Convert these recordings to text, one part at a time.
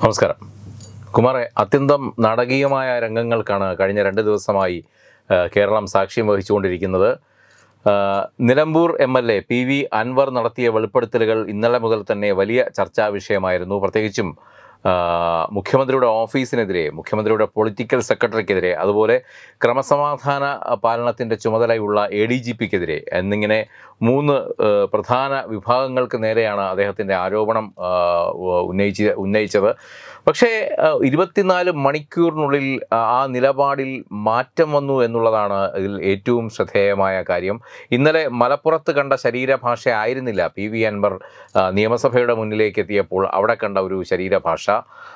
നമസ്കാരം കുമാറെ. അത്യന്തം നാടകീയമായ രംഗങ്ങൾക്കാണ് കഴിഞ്ഞ 2 ദിവസമായി കേരളം സാക്ഷ്യം വഹിച്ചുകൊണ്ടിരിക്കുന്നത്. നിലമ്പൂർ MLA PV അൻവർ നടത്തിയ വെളിപ്പെടുത്തലുകൾ ഇന്നലെ മുതൽ തന്നെ വലിയ ചർച്ചാ വിഷയമായിരുന്നു. പ്രത്യേകിച്ചും മുഖ്യമന്ത്രിയുടെ ഓഫീസിനെതിരെ, മുഖ്യമന്ത്രിയുടെ പൊളിറ്റിക്കൽ സെക്രട്ടറിക്കെതിരെ, അതുപോലെ ക്രമസമാധാന പാലനത്തിൻ്റെ ചുമതലയുള്ള ADGPക്കെതിരെ എന്നിങ്ങനെ 3 പ്രധാന വിഭാഗങ്ങൾക്ക് നേരെയാണ് അദ്ദേഹത്തിൻ്റെ ആരോപണം ഉന്നയിച്ചത്. പക്ഷേ 24 മണിക്കൂറിനുള്ളിൽ ആ നിലപാടിൽ മാറ്റം വന്നു എന്നുള്ളതാണ് ഇതിൽ ഏറ്റവും ശ്രദ്ധേയമായ കാര്യം. ഇന്നലെ മലപ്പുറത്ത് കണ്ട ശരീരഭാഷ ആയിരുന്നില്ല PV അൻവർ നിയമസഭയുടെ മുന്നിലേക്ക് എത്തിയപ്പോൾ അവിടെ കണ്ട ഒരു ശരീരഭാഷ.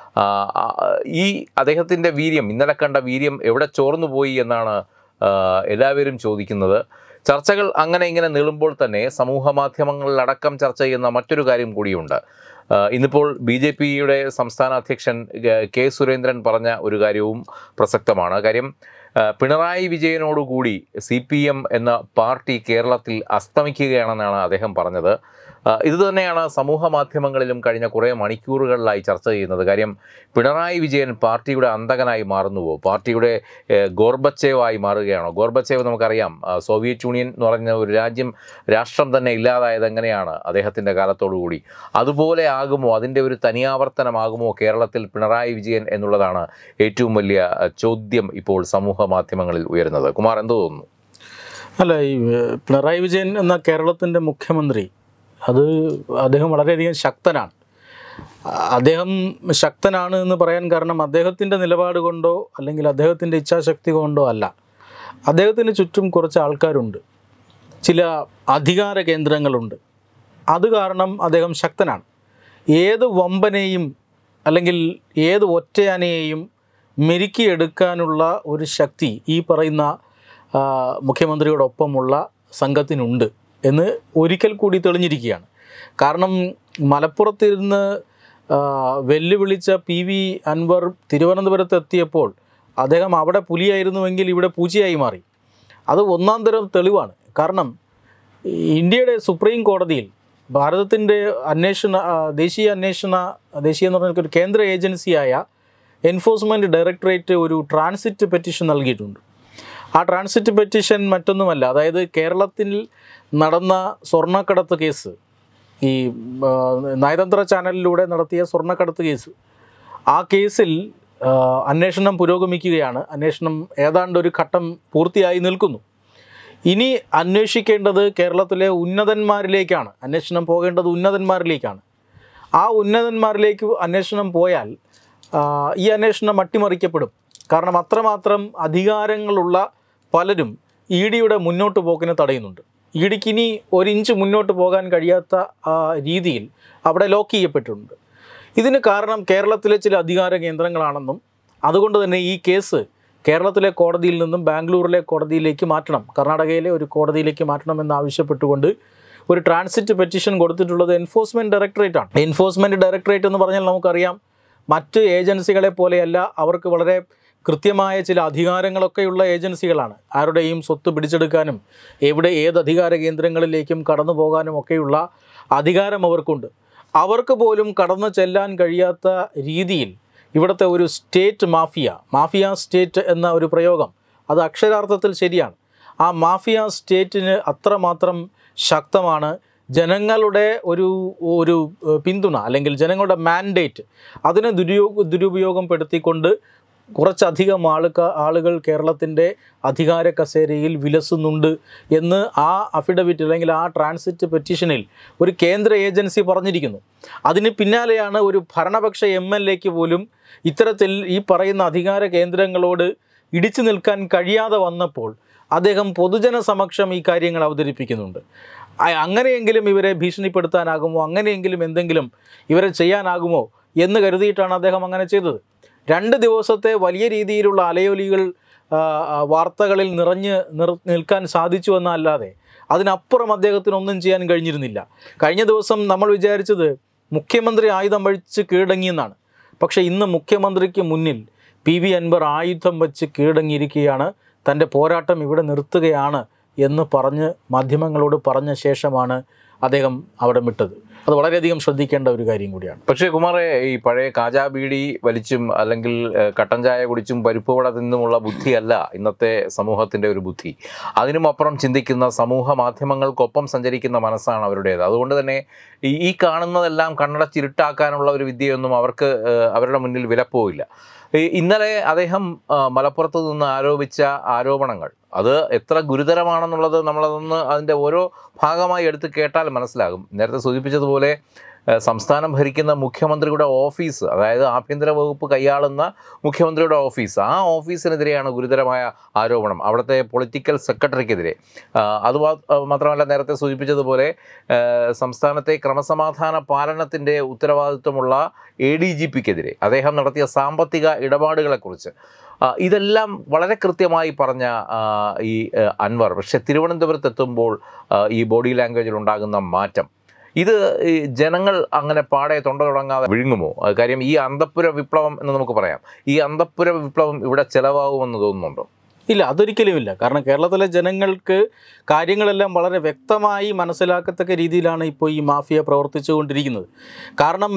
ഈ അദ്ദേഹത്തിൻ്റെ വീര്യം, ഇന്നലെ കണ്ട വീര്യം എവിടെ ചോർന്നുപോയി എന്നാണ് എല്ലാവരും ചോദിക്കുന്നത്. ചർച്ചകൾ അങ്ങനെ ഇങ്ങനെ നീളുമ്പോൾ തന്നെ സമൂഹ മാധ്യമങ്ങളിലടക്കം ചർച്ച ചെയ്യുന്ന മറ്റൊരു കാര്യം കൂടിയുണ്ട്. ഇന്നിപ്പോൾ BJPയുടെ സംസ്ഥാന അധ്യക്ഷൻ K. സുരേന്ദ്രൻ പറഞ്ഞ ഒരു കാര്യവും പ്രസക്തമാണ്. കാര്യം, പിണറായി വിജയനോടുകൂടി CPM എന്ന പാർട്ടി കേരളത്തിൽ അസ്തമിക്കുകയാണെന്നാണ് അദ്ദേഹം പറഞ്ഞത്. ഇതുതന്നെയാണ് സമൂഹ മാധ്യമങ്ങളിലും കഴിഞ്ഞ കുറേ മണിക്കൂറുകളിലായി ചർച്ച ചെയ്യുന്നത്. കാര്യം, പിണറായി വിജയൻ പാർട്ടിയുടെ അന്തകനായി മാറുന്നുവോ, പാർട്ടിയുടെ ഗോർബച്ചേവായി മാറുകയാണോ? ഗോർബച്ചേവ് നമുക്കറിയാം, സോവിയറ്റ് യൂണിയൻ എന്ന് പറഞ്ഞ ഒരു രാഷ്ട്രം തന്നെ ഇല്ലാതായത് എങ്ങനെയാണ് അദ്ദേഹത്തിൻ്റെ കാലത്തോടുകൂടി. അതുപോലെ ആകുമോ, അതിൻ്റെ ഒരു തനിയാവർത്തനമാകുമോ കേരളത്തിൽ പിണറായി വിജയൻ എന്നുള്ളതാണ് ഏറ്റവും വലിയ ചോദ്യം ഇപ്പോൾ സമൂഹ മാധ്യമങ്ങളിൽ ഉയരുന്നത്. കുമാർ, എന്ത് തോന്നുന്നു? അല്ല, ഈ പിണറായി വിജയൻ എന്ന കേരളത്തിൻ്റെ മുഖ്യമന്ത്രി, അദ്ദേഹം വളരെയധികം ശക്തനാണ്. അദ്ദേഹം ശക്തനാണ് എന്ന് പറയാൻ കാരണം അദ്ദേഹത്തിൻ്റെ നിലപാട് കൊണ്ടോ അല്ലെങ്കിൽ അദ്ദേഹത്തിൻ്റെ ഇച്ഛാശക്തി കൊണ്ടോ അല്ല. അദ്ദേഹത്തിന് ചുറ്റും കുറച്ച് ആൾക്കാരുണ്ട്, ചില അധികാര കേന്ദ്രങ്ങളുണ്ട്. അത് കാരണം അദ്ദേഹം ശക്തനാണ്. ഏത് വമ്പനെയും അല്ലെങ്കിൽ ഏത് ഒറ്റയാനയെയും മെരുക്കിയെടുക്കാനുള്ള ഒരു ശക്തി ഈ പറയുന്ന മുഖ്യമന്ത്രിയോടൊപ്പമുള്ള സംഘത്തിനുണ്ട് എന്ന് ഒരിക്കൽ കൂടി തെളിഞ്ഞിരിക്കുകയാണ്. കാരണം മലപ്പുറത്തിരുന്ന് വെല്ലുവിളിച്ച PV അൻവർ തിരുവനന്തപുരത്ത് എത്തിയപ്പോൾ അദ്ദേഹം അവിടെ പുലിയായിരുന്നുവെങ്കിൽ ഇവിടെ പൂച്ചയായി മാറി. അത് ഒന്നാം തരം തെളിവാണ്. കാരണം ഇന്ത്യയുടെ സുപ്രീം കോടതിയിൽ ഭാരതത്തിൻ്റെ ദേശീയ എന്ന് പറഞ്ഞ ഒരു കേന്ദ്ര ഏജൻസിയായ എൻഫോഴ്സ്മെൻറ്റ് ഡയറക്ടറേറ്റ് ഒരു ട്രാൻസിറ്റ് പെറ്റീഷൻ നൽകിയിട്ടുണ്ട്. ആ ട്രാൻസിറ്റ് പെറ്റീഷൻ മറ്റൊന്നുമല്ല, അതായത് കേരളത്തിൽ നടന്ന സ്വർണ്ണക്കടത്ത് കേസ്, ഈ നയതന്ത്ര ചാനലിലൂടെ നടത്തിയ സ്വർണ്ണക്കടത്ത് കേസ്, ആ കേസിൽ അന്വേഷണം പുരോഗമിക്കുകയാണ്. അന്വേഷണം ഏതാണ്ട് ഒരു ഘട്ടം പൂർത്തിയായി നിൽക്കുന്നു. ഇനി അന്വേഷിക്കേണ്ടത് കേരളത്തിലെ ഉന്നതന്മാരിലേക്കാണ്. അന്വേഷണം പോകേണ്ടത് ഉന്നതന്മാരിലേക്കാണ്. ആ ഉന്നതന്മാരിലേക്ക് അന്വേഷണം പോയാൽ ഈ അന്വേഷണം അട്ടിമറിക്കപ്പെടും. കാരണം അത്രമാത്രം അധികാരങ്ങളുള്ള പലരും EDയുടെ മുന്നോട്ട് പോക്കിനെ തടയുന്നുണ്ട്. EDക്ക് ഇനി 1 ഇഞ്ച് മുന്നോട്ട് പോകാൻ കഴിയാത്ത രീതിയിൽ അവിടെ ലോക്ക് ചെയ്യപ്പെട്ടിട്ടുണ്ട്. ഇതിന് കാരണം കേരളത്തിലെ ചില അധികാര കേന്ദ്രങ്ങളാണെന്നും അതുകൊണ്ട് തന്നെ ഈ കേസ് കേരളത്തിലെ കോടതിയിൽ നിന്നും ബാംഗ്ലൂരിലെ കോടതിയിലേക്ക് മാറ്റണം, കർണാടകയിലെ ഒരു കോടതിയിലേക്ക് മാറ്റണമെന്നാവശ്യപ്പെട്ടുകൊണ്ട് ഒരു ട്രാൻസിറ്റ് പെറ്റീഷൻ കൊടുത്തിട്ടുള്ളത് എൻഫോഴ്സ്മെൻറ്റ് ഡയറക്ടറേറ്റാണ്. എൻഫോഴ്സ്മെൻറ്റ് ഡയറക്ടറേറ്റ് എന്ന് പറഞ്ഞാൽ നമുക്കറിയാം, മറ്റ് ഏജൻസികളെ പോലെയല്ല, അവർക്ക് വളരെ കൃത്യമായ ചില അധികാരങ്ങളൊക്കെയുള്ള ഏജൻസികളാണ്. ആരുടെയും സ്വത്ത് പിടിച്ചെടുക്കാനും ഏത് അധികാര കേന്ദ്രങ്ങളിലേക്കും കടന്നു പോകാനും ഒക്കെയുള്ള അധികാരം അവർക്കുണ്ട്. അവർക്ക് പോലും കടന്നു ചെല്ലാൻ കഴിയാത്ത രീതിയിൽ ഇവിടുത്തെ ഒരു സ്റ്റേറ്റ് മാഫിയ സ്റ്റേറ്റ് എന്ന ഒരു പ്രയോഗം, അത് അക്ഷരാർത്ഥത്തിൽ ശരിയാണ്. ആ മാഫിയ സ്റ്റേറ്റിന് അത്രമാത്രം ശക്തമാണ്. ജനങ്ങളുടെ ഒരു പിന്തുണ അല്ലെങ്കിൽ ജനങ്ങളുടെ മാൻഡേറ്റ് അതിനെ ദുരുപയോഗപ്പെടുത്തിക്കൊണ്ട് കുറച്ചധികം ആളുകൾ കേരളത്തിൻ്റെ അധികാര കസേരയിൽ വിലസുന്നുണ്ട് എന്ന് ആ അഫിഡവിറ്റ് അല്ലെങ്കിൽ ആ ട്രാൻസിറ്റ് പെറ്റീഷനിൽ ഒരു കേന്ദ്ര ഏജൻസി പറഞ്ഞിരിക്കുന്നു. അതിന് പിന്നാലെയാണ് ഒരു ഭരണപക്ഷ MLAക്ക് പോലും ഇത്തരത്തിൽ ഈ പറയുന്ന അധികാര കേന്ദ്രങ്ങളോട് ഇടിച്ചു നിൽക്കാൻ കഴിയാതെ വന്നപ്പോൾ അദ്ദേഹം പൊതുജന സമക്ഷം ഈ കാര്യങ്ങൾ അവതരിപ്പിക്കുന്നുണ്ട്. അങ്ങനെയെങ്കിലും ഇവരെ ഭീഷണിപ്പെടുത്താനാകുമോ, അങ്ങനെയെങ്കിലും എന്തെങ്കിലും ഇവരെ ചെയ്യാനാകുമോ എന്ന് കരുതിയിട്ടാണ് അദ്ദേഹം അങ്ങനെ ചെയ്തത്. 2 ദിവസത്തെ വലിയ രീതിയിലുള്ള അലയൊലികൾ വാർത്തകളിൽ നിൽക്കാൻ സാധിച്ചു എന്നല്ലാതെ അതിനപ്പുറം അദ്ദേഹത്തിനൊന്നും ചെയ്യാൻ കഴിഞ്ഞിരുന്നില്ല. കഴിഞ്ഞ ദിവസം നമ്മൾ വിചാരിച്ചത് മുഖ്യമന്ത്രി ആയുധം വച്ച് കീഴടങ്ങിയെന്നാണ്. പക്ഷേ ഇന്ന് മുഖ്യമന്ത്രിക്ക് മുന്നിൽ PV അൻവർ ആയുധം വച്ച് കീഴടങ്ങിയിരിക്കുകയാണ്. തൻ്റെ പോരാട്ടം ഇവിടെ നിർത്തുകയാണ് എന്ന് പറഞ്ഞ് മാധ്യമങ്ങളോട് പറഞ്ഞ ശേഷമാണ് അദ്ദേഹം അവിടെ വിട്ടത്. അത് വളരെയധികം ശ്രദ്ധിക്കേണ്ട ഒരു കാര്യം കൂടിയാണ്. പക്ഷേ കുമാറെ, ഈ പഴയ കാജാ ബീഡി വലിച്ചും അല്ലെങ്കിൽ കട്ടൻ ചായ കുടിച്ചും പരിപ്പ് വട തിന്നുമുള്ള ബുദ്ധിയല്ല ഇന്നത്തെ സമൂഹത്തിൻ്റെ ഒരു ബുദ്ധി. അതിനുമപ്പുറം ചിന്തിക്കുന്ന, സമൂഹ മാധ്യമങ്ങൾക്കൊപ്പം സഞ്ചരിക്കുന്ന മനസ്സാണ് അവരുടേത്. അതുകൊണ്ട് തന്നെ ഈ കാണുന്നതെല്ലാം കണ്ണടച്ചിരുട്ടാക്കാനുള്ള ഒരു വിദ്യയൊന്നും അവരുടെ മുന്നിൽ വിലപ്പോവില്ല. ഇന്നലെ അദ്ദേഹം മലപ്പുറത്ത് നിന്ന് ആരോപിച്ച ആരോപണങ്ങൾ അത് എത്ര ഗുരുതരമാണെന്നുള്ളത് അതിൻ്റെ ഓരോ ഭാഗമായി എടുത്ത് കേട്ടാൽ മനസ്സിലാകും. നേരത്തെ സൂചിപ്പിച്ചതുപോലെ സംസ്ഥാനം ഭരിക്കുന്ന മുഖ്യമന്ത്രിയുടെ ഓഫീസ്, അതായത് ആഭ്യന്തര വകുപ്പ് കൈയാളുന്ന മുഖ്യമന്ത്രിയുടെ ഓഫീസ്, ആ ഓഫീസിനെതിരെയാണ് ഗുരുതരമായ ആരോപണം. അവിടുത്തെ പൊളിറ്റിക്കൽ സെക്രട്ടറിക്കെതിരെ. അത് മാത്രമല്ല, നേരത്തെ സൂചിപ്പിച്ചതുപോലെ സംസ്ഥാനത്തെ ക്രമസമാധാന പാലനത്തിൻ്റെ ഉത്തരവാദിത്വമുള്ള ADGPക്കെതിരെ അദ്ദേഹം നടത്തിയ സാമ്പത്തിക ഇടപാടുകളെക്കുറിച്ച് ഇതെല്ലാം വളരെ കൃത്യമായി പറഞ്ഞ ഈ അൻവർ, പക്ഷേ തിരുവനന്തപുരത്ത് എത്തുമ്പോൾ ഈ ബോഡി ലാംഗ്വേജിൽ ഉണ്ടാകുന്ന മാറ്റം, ഇത് ജനങ്ങൾ അങ്ങനെ പാടെ തൊണ്ട തുടങ്ങാതെ വിഴുങ്ങുമോ? കാര്യം ഈ അന്തഃപുര വിപ്ലവം എന്ന് നമുക്ക് പറയാം, ഈ അന്തഃപുര വിപ്ലവം ഇവിടെ ചിലവാകുമെന്ന് തോന്നുന്നുണ്ടോ? ഇല്ല, അതൊരിക്കലുമില്ല. കാരണം കേരളത്തിലെ ജനങ്ങൾക്ക് കാര്യങ്ങളെല്ലാം വളരെ വ്യക്തമായി മനസ്സിലാക്കത്തക്ക രീതിയിലാണ് ഇപ്പോൾ ഈ മാഫിയ പ്രവർത്തിച്ചു കൊണ്ടിരിക്കുന്നത്. കാരണം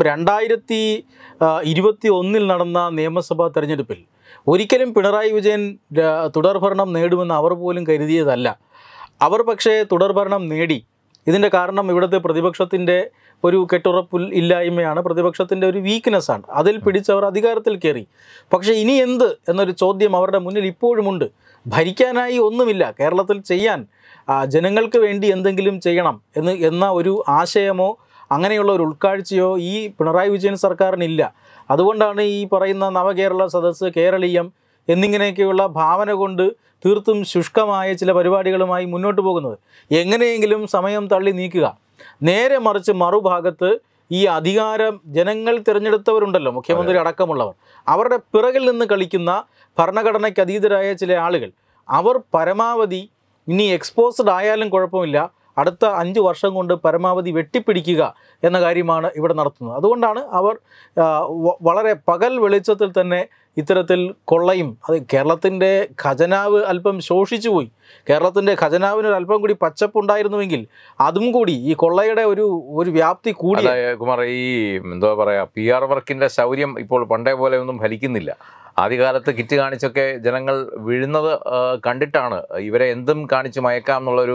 2021 നടന്ന നിയമസഭാ തെരഞ്ഞെടുപ്പിൽ ഒരിക്കലും പിണറായി വിജയൻ തുടർഭരണം നേടുമെന്ന് അവർ പോലും കരുതിയതല്ല. അവർ പക്ഷേ തുടർഭരണം നേടി. ഇതിൻ്റെ കാരണം ഇവിടുത്തെ പ്രതിപക്ഷത്തിൻ്റെ ഒരു കെട്ടുറപ്പില്ലായ്മയാണ്, പ്രതിപക്ഷത്തിൻ്റെ ഒരു വീക്ക്നെസ്സാണ്. അതിൽ പിടിച്ചവർ അധികാരത്തിൽ കയറി. പക്ഷേ ഇനി എന്ത് എന്നൊരു ചോദ്യം അവരുടെ മുന്നിൽ ഇപ്പോഴുമുണ്ട്. ഭരിക്കാനായി ഒന്നുമില്ല, കേരളത്തിൽ ചെയ്യാൻ ജനങ്ങൾക്ക് വേണ്ടി എന്തെങ്കിലും ചെയ്യണം എന്ന ഒരു ആശയമോ അങ്ങനെയുള്ള ഒരു ഉൾക്കാഴ്ചയോ ഈ പിണറായി വിജയൻ സർക്കാരിനില്ല. അതുകൊണ്ടാണ് ഈ പറയുന്ന നവകേരള സദസ്സ്, കേരളീയം എന്നിങ്ങനെയൊക്കെയുള്ള ഭാവന കൊണ്ട് തീർത്തും ശുഷ്കമായ ചില പരിപാടികളുമായി മുന്നോട്ട് പോകുന്നത്. എങ്ങനെയെങ്കിലും സമയം തള്ളി നീക്കുക. നേരെ മറിച്ച് മറുഭാഗത്ത് ഈ അധികാരം ജനങ്ങൾ തിരഞ്ഞെടുത്തവരുണ്ടല്ലോ, മുഖ്യമന്ത്രി അടക്കമുള്ളവർ, അവരുടെ പിറകിൽ നിന്ന് കളിക്കുന്ന ഭരണഘടനയ്ക്ക് അതീതരായ ചില ആളുകൾ, അവർ പരമാവധി ഇനി എക്സ്പോസ്ഡ് ആയാലും കുഴപ്പമില്ല, അടുത്ത 5 വർഷം കൊണ്ട് പരമാവധി വെട്ടിപ്പിടിക്കുക എന്ന കാര്യമാണ് ഇവിടെ നടത്തുന്നത്. അതുകൊണ്ടാണ് അവർ വളരെ പകൽ വെളിച്ചത്തിൽ തന്നെ ഇത്തരത്തിൽ കൊള്ളയും, അത് കേരളത്തിൻ്റെ ഖജനാവ് അല്പം ശോഷിച്ചു പോയി. കേരളത്തിൻ്റെ ഖജനാവിനൊരു അല്പം കൂടി പച്ചപ്പുണ്ടായിരുന്നുവെങ്കിൽ അതും കൂടി ഈ കൊള്ളയുടെ ഒരു വ്യാപ്തി കൂടി. കുമാർ, ഈ എന്താ പറയുക, PR വർക്കിൻ്റെ ശൗര്യം ഇപ്പോൾ പണ്ടേ പോലെ ഒന്നും ഫലിക്കുന്നില്ല. ആദ്യകാലത്ത് കിറ്റ് കാണിച്ചൊക്കെ ജനങ്ങൾ വീഴുന്നത് കണ്ടിട്ടാണ് ഇവരെ എന്തും കാണിച്ച് മയക്കാം എന്നുള്ളൊരു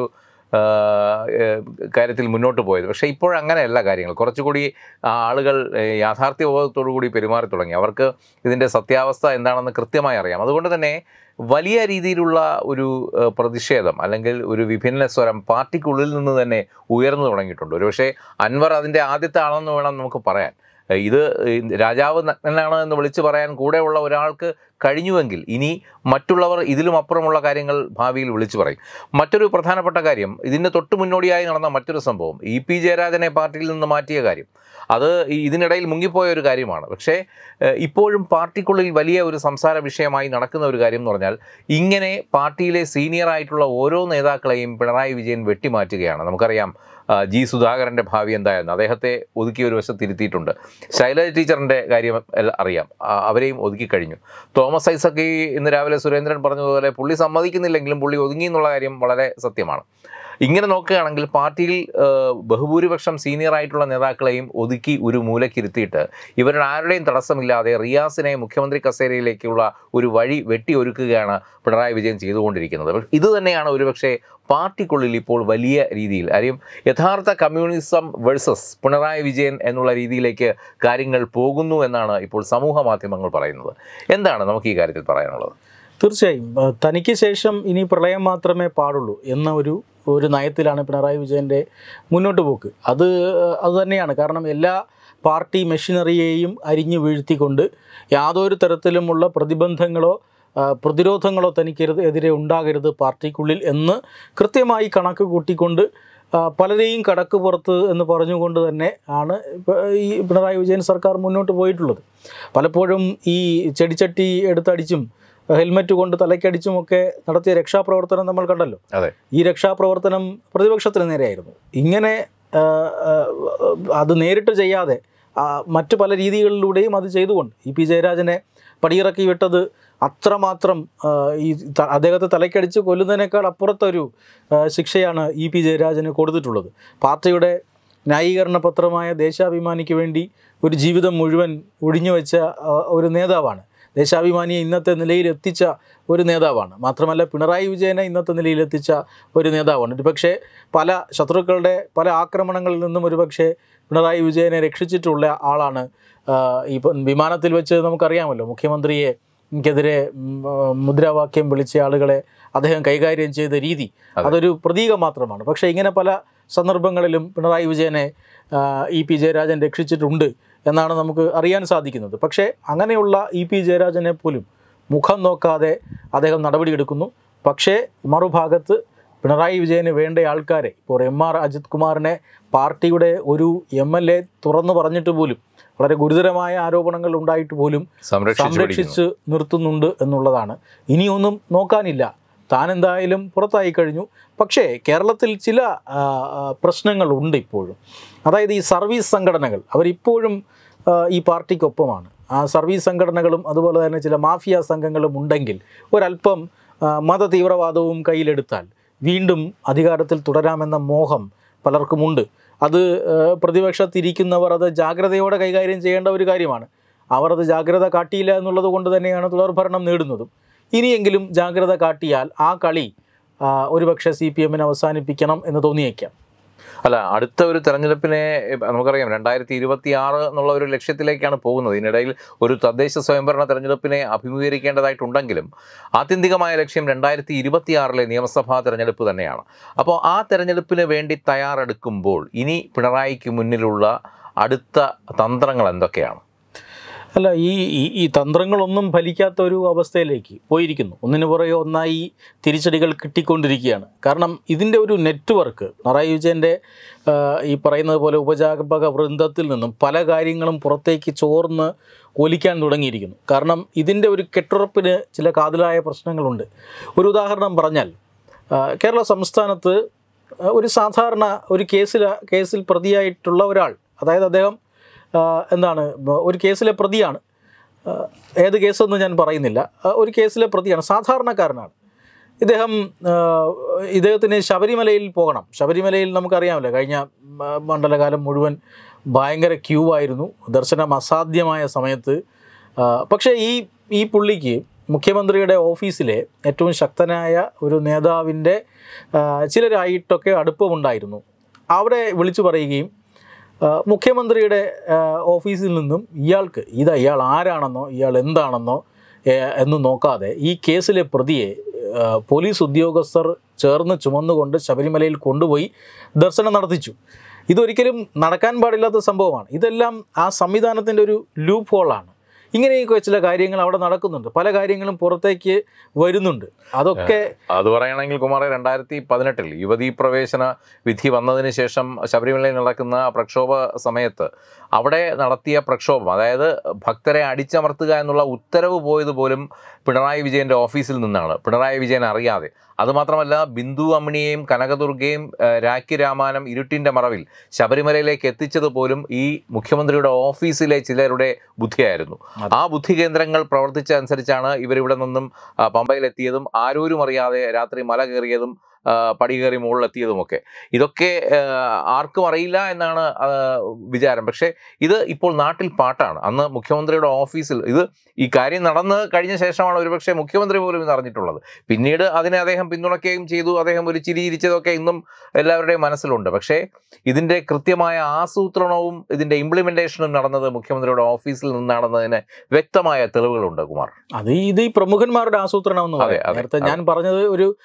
കാര്യത്തിൽ മുന്നോട്ട് പോയത്. പക്ഷേ ഇപ്പോഴങ്ങനെയല്ല കാര്യങ്ങൾ. കുറച്ചുകൂടി ആളുകൾ യാഥാർത്ഥ്യബോധത്തോടു കൂടി പെരുമാറി തുടങ്ങി. അവർക്ക് ഇതിൻ്റെ സത്യാവസ്ഥ എന്താണെന്ന് കൃത്യമായി അറിയാം. അതുകൊണ്ട് തന്നെ വലിയ രീതിയിലുള്ള ഒരു പ്രതിഷേധം അല്ലെങ്കിൽ ഒരു വിഭിന്ന സ്വരം പാർട്ടിക്കുള്ളിൽ നിന്ന് തന്നെ ഉയർന്നു തുടങ്ങിയിട്ടുണ്ട്. ഒരുപക്ഷെ അൻവർ അതിൻ്റെ ആദ്യത്തെ ആളെന്ന് വേണം നമുക്ക് പറയാൻ. ഇത് രാജാവ് നഗ്നനാണ് എന്ന് വിളിച്ചു പറയാൻ കൂടെയുള്ള ഒരാൾക്ക് കഴിഞ്ഞുവെങ്കിൽ ഇനി മറ്റുള്ളവർ ഇതിലും അപ്പുറമുള്ള കാര്യങ്ങൾ ഭാവിയിൽ വിളിച്ചു പറയും. മറ്റൊരു പ്രധാനപ്പെട്ട കാര്യം, ഇതിന് തൊട്ട് മുന്നോടിയായി നടന്ന മറ്റൊരു സംഭവം, EP ജയരാജനെ പാർട്ടിയിൽ നിന്ന് മാറ്റിയ കാര്യം. അത് ഇതിനിടയിൽ മുങ്ങിപ്പോയ ഒരു കാര്യമാണ്. പക്ഷേ ഇപ്പോഴും പാർട്ടിക്കുള്ളിൽ വലിയ ഒരു സംസാര വിഷയമായി നടക്കുന്ന ഒരു കാര്യം എന്ന് പറഞ്ഞാൽ, ഇങ്ങനെ പാർട്ടിയിലെ സീനിയറായിട്ടുള്ള ഓരോ നേതാക്കളെയും പിണറായി വിജയൻ വെട്ടിമാറ്റുകയാണ്. നമുക്കറിയാം G. സുധാകരൻ്റെ ഭാവി എന്തായിരുന്നു, അദ്ദേഹത്തെ ഒതുക്കി ഒരു വശത്തിരുത്തിയിട്ടുണ്ട്. ശൈലജ ടീച്ചറിൻ്റെ കാര്യം അറിയാം, അവരെയും ഒതുക്കി കഴിഞ്ഞു. തോമസ് ഐസക് ഇന്ന് രാവിലെ സുരേന്ദ്രൻ പറഞ്ഞതുപോലെ പുള്ളി സമ്മതിക്കുന്നില്ലെങ്കിലും പുള്ളി ഒതുങ്ങി എന്നുള്ള കാര്യം വളരെ സത്യമാണ്. ഇങ്ങനെ നോക്കുകയാണെങ്കിൽ പാർട്ടിയിൽ ബഹുഭൂരിപക്ഷം സീനിയറായിട്ടുള്ള നേതാക്കളെയും ഒതുക്കി ഒരു മൂലക്കിരുത്തിയിട്ട് ഇവരുടെ ആരുടെയും തടസ്സമില്ലാതെ റിയാസിനെ മുഖ്യമന്ത്രി കസേരയിലേക്കുള്ള ഒരു വഴി വെട്ടിയൊരുക്കുകയാണ് പിണറായി വിജയൻ ചെയ്തുകൊണ്ടിരിക്കുന്നത്. ഇത് തന്നെയാണ് ഒരുപക്ഷെ പാർട്ടിക്കുള്ളിൽ ഇപ്പോൾ വലിയ രീതിയിൽ യഥാർത്ഥ കമ്മ്യൂണിസം വേഴ്സസ് പിണറായി വിജയൻ എന്നുള്ള രീതിയിലേക്ക് കാര്യങ്ങൾ പോകുന്നു എന്നാണ് ഇപ്പോൾ സമൂഹ മാധ്യമങ്ങൾ പറയുന്നത്. എന്താണ് നമുക്ക് ഈ കാര്യത്തിൽ പറയാനുള്ളത്? തീർച്ചയായും തനിക്ക് ശേഷം ഇനി പ്രളയം മാത്രമേ പാടുള്ളൂ എന്ന ഒരു നയത്തിലാണ് പിണറായി വിജയൻ്റെ മുന്നോട്ട് പോക്ക്. അത് തന്നെയാണ്. കാരണം എല്ലാ പാർട്ടി മെഷീനറിയെയും അരിഞ്ഞു വീഴ്ത്തിക്കൊണ്ട് യാതൊരു തരത്തിലുമുള്ള പ്രതിബന്ധങ്ങളോ പ്രതിരോധങ്ങളോ തനിക്കെതിരെ ഉണ്ടാകരുത് പാർട്ടിക്കുള്ളിൽ എന്ന് കൃത്യമായി കണക്ക് കൂട്ടിക്കൊണ്ട് പലരെയും കടക്ക് പുറത്ത് എന്ന് പറഞ്ഞുകൊണ്ട് തന്നെ ആണ് ഈ പിണറായി വിജയൻ സർക്കാർ മുന്നോട്ട് പോയിട്ടുള്ളത്. പലപ്പോഴും ഈ ചെടിച്ചട്ടി എടുത്തടിച്ചും ഹെൽമറ്റ് കൊണ്ട് തലയ്ക്കടിച്ചുമൊക്കെ നടത്തിയ രക്ഷാപ്രവർത്തനം നമ്മൾ കണ്ടല്ലോ. ഈ രക്ഷാപ്രവർത്തനം പ്രതിപക്ഷത്തിന് നേരെയായിരുന്നു. ഇങ്ങനെ അത് നേരിട്ട് ചെയ്യാതെ മറ്റു പല രീതികളിലൂടെയും അത് ചെയ്തുകൊണ്ട് EP ജയരാജനെ പടിയിറക്കി വിട്ടത് അത്രമാത്രം ഈ അദ്ദേഹത്തെ തലയ്ക്കടിച്ച് കൊല്ലുന്നതിനേക്കാൾ അപ്പുറത്തൊരു ശിക്ഷയാണ് EP ജയരാജന് കൊടുത്തിട്ടുള്ളത്. പാർട്ടിയുടെ ന്യായീകരണ പത്രമായ ദേശാഭിമാനിക്ക് വേണ്ടി ഒരു ജീവിതം മുഴുവൻ ഒഴിഞ്ഞു വെച്ച ഒരു നേതാവാണ്. ദേശാഭിമാനിയെ ഇന്നത്തെ നിലയിലെത്തിച്ച ഒരു നേതാവാണ്. മാത്രമല്ല പിണറായി വിജയനെ ഇന്നത്തെ നിലയിലെത്തിച്ച ഒരു നേതാവാണ്. ഒരുപക്ഷെ പല ശത്രുക്കളുടെ പല ആക്രമണങ്ങളിൽ നിന്നും ഒരുപക്ഷെ പിണറായി വിജയനെ രക്ഷിച്ചിട്ടുള്ള ആളാണ്. ഇപ്പം വിമാനത്തിൽ വെച്ച് നമുക്കറിയാമല്ലോ, മുഖ്യമന്ത്രിക്കെതിരെ മുദ്രാവാക്യം വിളിച്ച ആളുകളെ അദ്ദേഹം കൈകാര്യം ചെയ്ത രീതി അതൊരു പ്രതീകം മാത്രമാണ്. പക്ഷേ ഇങ്ങനെ പല സന്ദർഭങ്ങളിലും പിണറായി വിജയനെ ഇ.പി. ജയരാജൻ രക്ഷിച്ചിട്ടുണ്ട് എന്നാണ് നമുക്ക് അറിയാൻ സാധിക്കുന്നത്. പക്ഷേ അങ്ങനെയുള്ള ഇ.പി. ജയരാജനെ പോലും മുഖം നോക്കാതെ അദ്ദേഹം നടപടിയെടുക്കുന്നു. പക്ഷേ മറുഭാഗത്ത് പിണറായി വിജയന് വേണ്ട ആൾക്കാരെ, ഇപ്പോൾ എം.ആർ. അജിത് കുമാറിനെ പാർട്ടിയുടെ ഒരു MLA തുറന്നു പറഞ്ഞിട്ട് പോലും വളരെ ഗുരുതരമായ ആരോപണങ്ങൾ ഉണ്ടായിട്ട് പോലും സംരക്ഷിച്ച് നിർത്തുന്നുണ്ട് എന്നുള്ളതാണ്. ഇനിയൊന്നും നോക്കാനില്ല, താൻ എന്തായാലും പുറത്തായി കഴിഞ്ഞു. പക്ഷേ കേരളത്തിൽ ചില പ്രശ്നങ്ങളുണ്ട് ഇപ്പോഴും. അതായത് ഈ സർവീസ് സംഘടനകൾ അവരിപ്പോഴും ഈ പാർട്ടിക്കൊപ്പമാണ്. ആ സർവീസ് സംഘടനകളും അതുപോലെ തന്നെ ചില മാഫിയ സംഘങ്ങളും ഉണ്ടെങ്കിൽ ഒരല്പം മത തീവ്രവാദവും കയ്യിലെടുത്താൽ വീണ്ടും അധികാരത്തിൽ തുടരാമെന്ന മോഹം പലർക്കുമുണ്ട്. അത് പ്രതിപക്ഷത്തിരിക്കുന്നവർ അത് ജാഗ്രതയോടെ കൈകാര്യം ചെയ്യേണ്ട ഒരു കാര്യമാണ്. അവർ അത് ജാഗ്രത കാട്ടിയില്ല എന്നുള്ളത് കൊണ്ട് തന്നെയാണ് തുടർഭരണം നേടുന്നതും. ഇനിയെങ്കിലും ജാഗ്രത കാട്ടിയാൽ ആ കളി ഒരുപക്ഷെ CPM-ന് അവസാനിപ്പിക്കണം എന്ന് തോന്നിയേക്കാം. അല്ല, അടുത്ത ഒരു തെരഞ്ഞെടുപ്പിനെ നമുക്കറിയാം 2026 എന്നുള്ള ഒരു ലക്ഷ്യത്തിലേക്കാണ് പോകുന്നത്. ഇതിനിടയിൽ ഒരു തദ്ദേശ സ്വയംഭരണ തെരഞ്ഞെടുപ്പിനെ അഭിമുഖീകരിക്കേണ്ടതായിട്ടുണ്ടെങ്കിലും ആത്യന്തികമായ ലക്ഷ്യം 2026 നിയമസഭാ തെരഞ്ഞെടുപ്പ് തന്നെയാണ്. അപ്പോൾ ആ തെരഞ്ഞെടുപ്പിന് വേണ്ടി തയ്യാറെടുക്കുമ്പോൾ ഇനി പിണറായിക്ക് മുന്നിലുള്ള അടുത്ത തന്ത്രങ്ങൾ എന്തൊക്കെയാണ്? അല്ല, ഈ തന്ത്രങ്ങളൊന്നും ഫലിക്കാത്ത ഒരു അവസ്ഥയിലേക്ക് പോയിരിക്കുന്നു. ഒന്നിനു പുറകെ ഒന്നായി തിരിച്ചടികൾ കിട്ടിക്കൊണ്ടിരിക്കുകയാണ്. കാരണം ഇതിൻ്റെ ഒരു നെറ്റ്വർക്ക് പിണറായി വിജയൻ്റെ ഈ പറയുന്നത് പോലെ ഉപജാപക വൃന്ദത്തിൽ നിന്നും പല കാര്യങ്ങളും പുറത്തേക്ക് ചോർന്ന് ഒലിക്കാൻ തുടങ്ങിയിരിക്കുന്നു. കാരണം ഇതിൻ്റെ ഒരു കെട്ടുറപ്പിന് ചില കാതലായ പ്രശ്നങ്ങളുണ്ട്. ഒരു ഉദാഹരണം പറഞ്ഞാൽ, കേരള സംസ്ഥാനത്ത് ഒരു സാധാരണ ഒരു കേസിൽ പ്രതിയായിട്ടുള്ള ഒരാൾ, അതായത് അദ്ദേഹം ഒരു കേസിലെ പ്രതിയാണ്, ഏത് കേസെന്ന് ഞാൻ പറയുന്നില്ല, ഒരു കേസിലെ പ്രതിയാണ്, സാധാരണക്കാരനാണ്. ഇദ്ദേഹത്തിന് ശബരിമലയിൽ പോകണം. ശബരിമലയിൽ നമുക്കറിയാമല്ലോ, കഴിഞ്ഞ മണ്ഡലകാലം മുഴുവൻ ഭയങ്കര ക്യൂ ആയിരുന്നു, ദർശനം അസാധ്യമായ സമയത്ത്. പക്ഷേ ഈ പുള്ളിക്ക് മുഖ്യമന്ത്രിയുടെ ഓഫീസിലെ ഏറ്റവും ശക്തനായ ഒരു നേതാവിൻ്റെ ചിലരായിട്ടൊക്കെ അടുപ്പമുണ്ടായിരുന്നു. അവിടെ വിളിച്ചു പറയുകയും മുഖ്യമന്ത്രിയുടെ ഓഫീസിൽ നിന്നും ഇയാൾ ആരാണെന്നോ ഇയാൾ എന്താണെന്നോ എന്ന് നോക്കാതെ ഈ കേസിലെ പ്രതിയെ പോലീസ് ഉദ്യോഗസ്ഥർ ചേർന്ന് ചുമന്നുകൊണ്ട് ശബരിമലയിൽ കൊണ്ടുപോയി ദർശനം നടത്തിച്ചു. ഇതൊരിക്കലും നടക്കാൻ പാടില്ലാത്ത സംഭവമാണ്. ഇതെല്ലാം ആ സംവിധാനത്തിൻ്റെ ഒരു ലൂപ്പ് ഹോളാണ്. ഇങ്ങനെയൊക്കെ ചില കാര്യങ്ങൾ അവിടെ നടക്കുന്നുണ്ട്, പല കാര്യങ്ങളും പുറത്തേക്ക് വരുന്നുണ്ട്. അതൊക്കെ അത് പറയുകയാണെങ്കിൽ കുമാറെ, 2018 യുവതീ പ്രവേശന വിധി വന്നതിന് ശേഷം ശബരിമലയിൽ നടക്കുന്ന പ്രക്ഷോഭ സമയത്ത് അവിടെ നടത്തിയ പ്രക്ഷോഭം, അതായത് ഭക്തരെ അടിച്ചമർത്തുക എന്നുള്ള ഉത്തരവ് പോയത് പോലും പിണറായി വിജയൻ്റെ ഓഫീസിൽ നിന്നാണ്, പിണറായി വിജയൻ അറിയാതെ. അതുമാത്രമല്ല, ബിന്ദു അമ്മിണിയെയും കനകദുർഗയും രാഖി രാമാനം ഇരുട്ടിൻ്റെ മറവിൽ ശബരിമലയിലേക്ക് എത്തിച്ചത് പോലും ഈ മുഖ്യമന്ത്രിയുടെ ഓഫീസിലെ ചിലരുടെ ബുദ്ധിയായിരുന്നു. ആ ബുദ്ധി കേന്ദ്രങ്ങൾ പ്രവർത്തിച്ച അനുസരിച്ചാണ് ഇവരിവിടെ നിന്നും പമ്പയിലെത്തിയതും ആരോരും അറിയാതെ രാത്രി മല കയറിയതും പടി കയറി മുകളിലെത്തിയതുമൊക്കെ. ഇതൊക്കെ ആർക്കും അറിയില്ല എന്നാണ് വിചാരം. പക്ഷേ ഇത് ഇപ്പോൾ നാട്ടിൽ പാട്ടാണ്. അന്ന് മുഖ്യമന്ത്രിയുടെ ഓഫീസിൽ ഈ കാര്യം നടന്ന് കഴിഞ്ഞ ശേഷമാണ് ഒരുപക്ഷെ മുഖ്യമന്ത്രി പോലും ഇത് അറിഞ്ഞിട്ടുള്ളത്. പിന്നീട് അതിനെ അദ്ദേഹം പിന്തുണയ്ക്കുകയും ചെയ്തു. അദ്ദേഹം ഒരു ചിരിച്ചിരിച്ചതൊക്കെ ഇന്നും എല്ലാവരുടെയും മനസ്സിലുണ്ട്. പക്ഷേ ഇതിൻ്റെ കൃത്യമായ ആസൂത്രണവും ഇതിൻ്റെ ഇംപ്ലിമെൻറ്റേഷനും നടന്നത് മുഖ്യമന്ത്രിയുടെ ഓഫീസിൽ നിന്നാണെന്നതിന് വ്യക്തമായ തെളിവുകളുണ്ട് കുമാർ. ഇത് ഈ പ്രമുഖന്മാരുടെ ആസൂത്രണം എന്ന് പറയാം. നേരത്തെ ഞാൻ പറഞ്ഞത്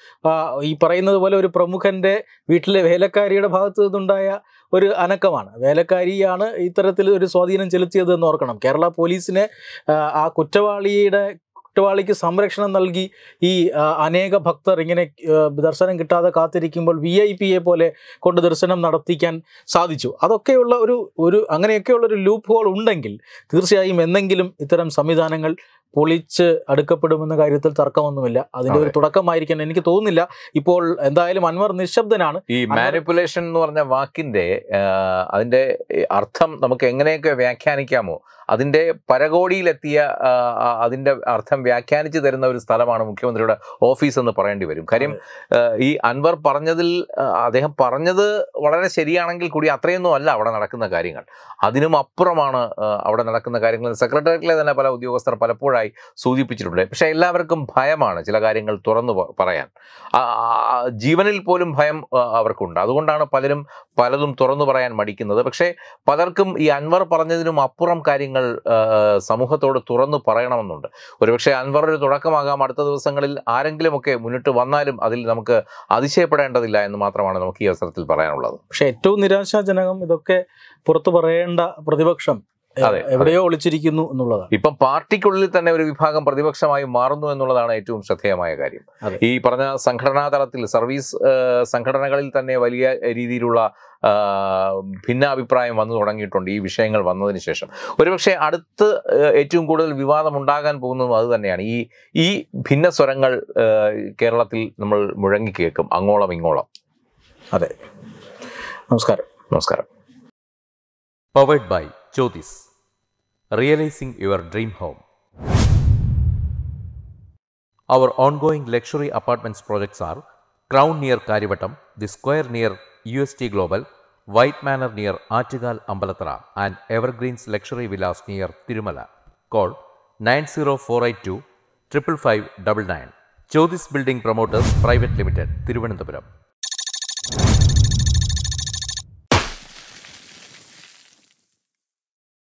ഈ പറയുന്നത് പോലെ ഒരു പ്രമുഖന്റെ വീട്ടിലെ വേലക്കാരിയുടെ ഭാഗത്തു നിന്നുണ്ടായ ഒരു അനക്കമാണ്. വേലക്കാരിയാണ് ഇത്തരത്തിൽ ഒരു സ്വാധീനം ചെലുത്തിയത് എന്ന് ഓർക്കണം. കേരള പോലീസിനെ ആ കുറ്റവാളിക്ക് സംരക്ഷണം നൽകി ഈ അനേക ഭക്തർ ഇങ്ങനെ ദർശനം കിട്ടാതെ കാത്തിരിക്കുമ്പോൾ VIP-യെ പോലെ കൊണ്ട് ദർശനം നടത്തിക്കാൻ സാധിച്ചു. അതൊക്കെയുള്ള അങ്ങനെയൊക്കെയുള്ളൊരു ലൂപ്പ് ഹോൾ ഉണ്ടെങ്കിൽ തീർച്ചയായും എന്തെങ്കിലും ഇത്തരം സംവിധാനങ്ങൾ പൊളിച്ച് അടുക്കപ്പെടുമെന്ന കാര്യത്തിൽ തർക്കമൊന്നുമില്ല. അതിൻ്റെ ഒരു തുടക്കമായിരിക്കണം. എനിക്ക് തോന്നുന്നില്ല. ഇപ്പോൾ എന്തായാലും അൻവർ നിശബ്ദനാണ്. ഈ മാനിപ്പുലേഷൻ എന്ന് പറഞ്ഞ വാക്കിന്റെ അതിന്റെ അർത്ഥം നമുക്ക് എങ്ങനെയൊക്കെ വ്യാഖ്യാനിക്കാമോ, അതിന്റെ പരകോടിയിലെത്തിയ അതിന്റെ അർത്ഥം വ്യാഖ്യാനിച്ചു തരുന്ന ഒരു സ്ഥലമാണ് മുഖ്യമന്ത്രിയുടെ ഓഫീസ് എന്ന് പറയേണ്ടി വരും. കാര്യം ഈ അൻവർ പറഞ്ഞതിൽ അദ്ദേഹം പറഞ്ഞത് വളരെ ശരിയാണെങ്കിൽ കൂടി അത്രയൊന്നും അല്ല അവിടെ നടക്കുന്ന കാര്യങ്ങൾ. അതിനും അപ്പുറമാണ് അവിടെ നടക്കുന്ന കാര്യങ്ങൾ. സെക്രട്ടേറിയറ്റിലെ തന്നെ പല ഉദ്യോഗസ്ഥർ പലപ്പോഴായി സൂചിപ്പിച്ചിട്ടുണ്ട്. പക്ഷേ എല്ലാവർക്കും ഭയമാണ് ചില കാര്യങ്ങൾ തുറന്നു പറയാൻ. ജീവനിൽ പോലും ഭയം അവർക്കുണ്ട്. അതുകൊണ്ടാണ് പലതും തുറന്നു പറയാൻ മടിക്കുന്നത്. പക്ഷേ പലർക്കും ഈ അൻവർ പറഞ്ഞതിനും അപ്പുറം കാര്യങ്ങൾ സമൂഹത്തോട് തുറന്നു പറയണമെന്നുണ്ട്. ഒരുപക്ഷെ അൻവർ ഒരു തുടക്കമാകാം. അടുത്ത ദിവസങ്ങളിൽ ആരെങ്കിലുമൊക്കെ മുന്നിട്ട് വന്നാലും അതിൽ നമുക്ക് അതിശയപ്പെടേണ്ടതില്ല എന്ന് മാത്രമാണ് നമുക്ക് ഈ അവസരത്തിൽ പറയാനുള്ളത്. പക്ഷെ ഏറ്റവും നിരാശാജനകം ഇതൊക്കെ പുറത്തു പറയേണ്ട പ്രതിപക്ഷം എവിടെയോ ഒളിച്ചിരിക്കുന്നു എന്നുള്ളതാണ്. ഇപ്പം പാർട്ടിക്കുള്ളിൽ തന്നെ ഒരു വിഭാഗം പ്രതിപക്ഷമായി മാറുന്നു എന്നുള്ളതാണ് ഏറ്റവും ശ്രദ്ധേയമായ കാര്യം. ഈ പറഞ്ഞ സംഘടനാ തലത്തിൽ സർവീസ് സംഘടനകളിൽ തന്നെ വലിയ രീതിയിലുള്ള ഭിന്നാഭിപ്രായം വന്നു തുടങ്ങിയിട്ടുണ്ട് ഈ വിഷയങ്ങൾ വന്നതിന് ശേഷം. ഒരുപക്ഷെ അടുത്ത് ഏറ്റവും കൂടുതൽ വിവാദം ഉണ്ടാകാൻ പോകുന്നതും അത് തന്നെയാണ്. ഈ ഭിന്ന സ്വരങ്ങൾ കേരളത്തിൽ നമ്മൾ മുഴങ്ങിക്കേൾക്കും അങ്ങോളം ഇങ്ങോളം. അതെ. നമസ്കാരം. Powered by Jyothis, realising your dream home. Our ongoing luxury apartments projects are Crown near Karivattam, The Square near UST Global, White Manor near Aattugal Ambalathara, and Evergreens Luxury Villas near Tirumala. Call 90482 55599. Jyotis Building Promoters Private Limited, Thiruvananthapuram.